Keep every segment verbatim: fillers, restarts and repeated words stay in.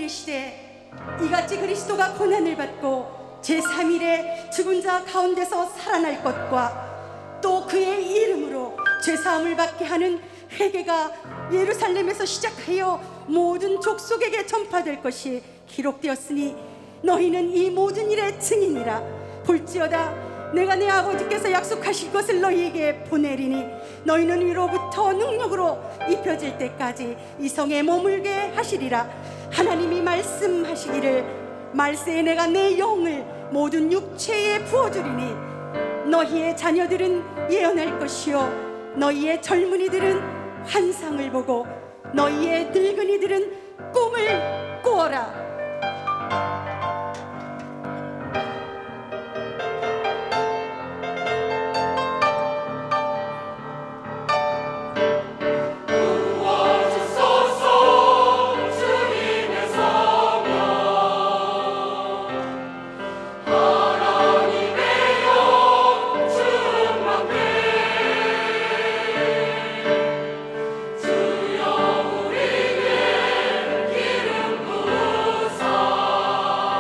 이르시되 이같이 그리스도가 고난을 받고 제삼 일에 죽은 자 가운데서 살아날 것과 또 그의 이름으로 죄사함을 받게 하는 회개가 예루살렘에서 시작하여 모든 족속에게 전파될 것이 기록되었으니 너희는 이 모든 일의 증인이라. 볼지어다 내가 내 아버지께서 약속하신 것을 너희에게 보내리니 너희는 위로부터 능력으로 입혀질 때까지 이 성에 머물게 하시리라. 하나님이 말씀하시기를 말세에 내가 내 영을 모든 육체에 부어주리니 너희의 자녀들은 예언할 것이요 너희의 젊은이들은 환상을 보고 너희의 늙은이들은 꿈을 꾸어라. 주여 우리의 기름 부으사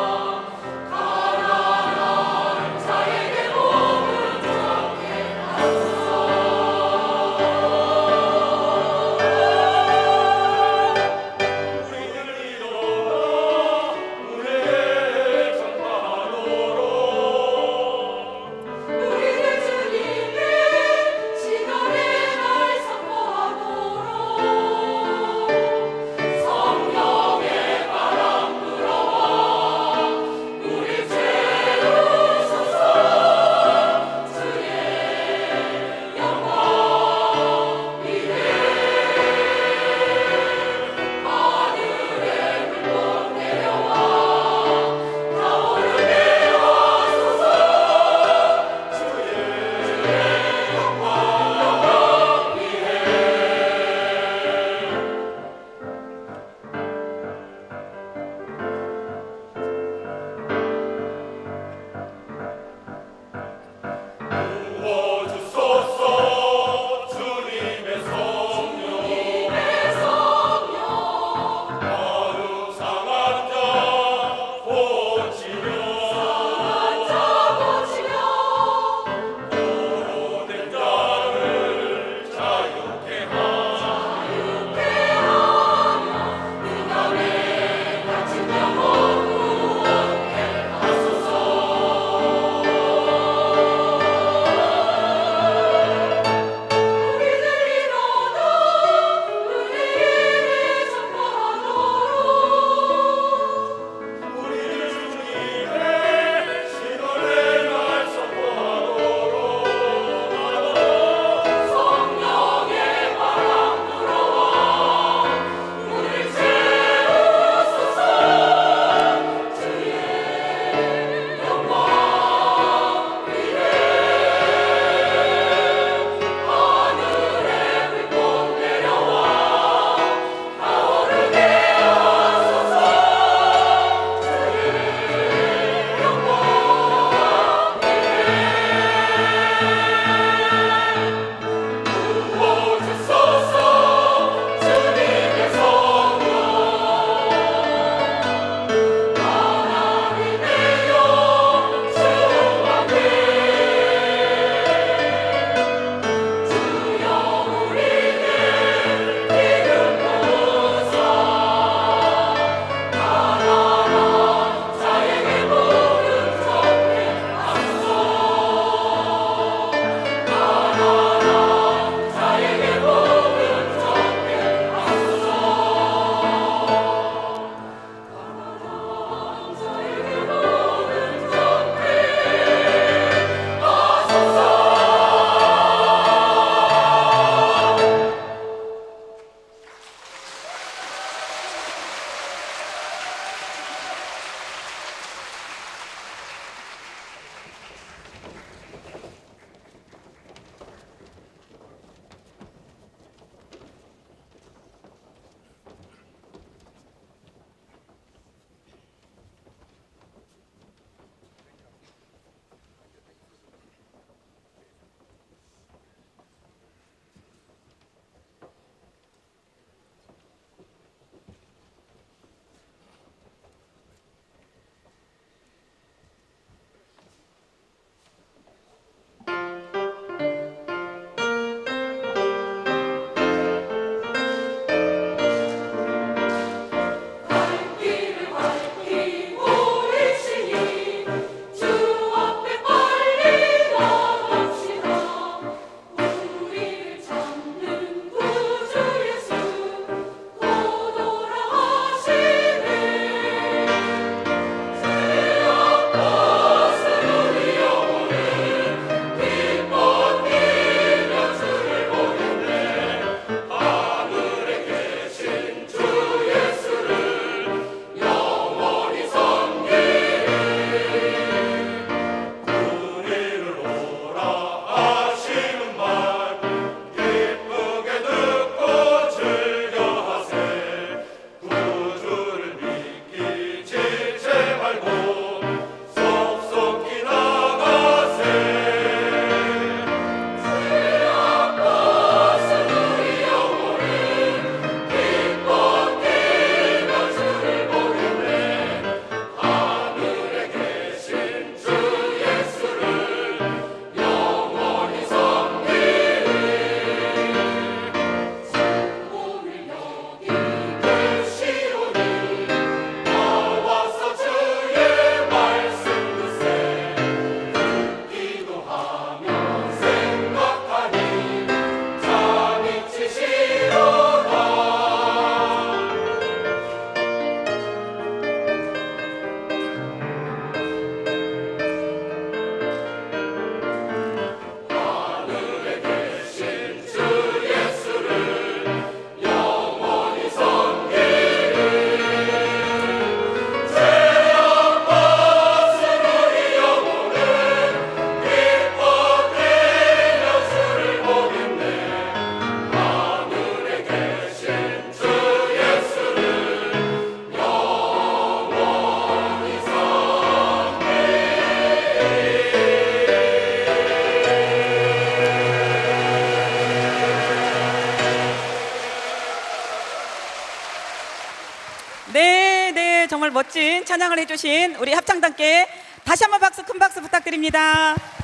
멋진 찬양을 해주신 우리 합창단께 다시 한번 박수, 큰 박수 부탁드립니다.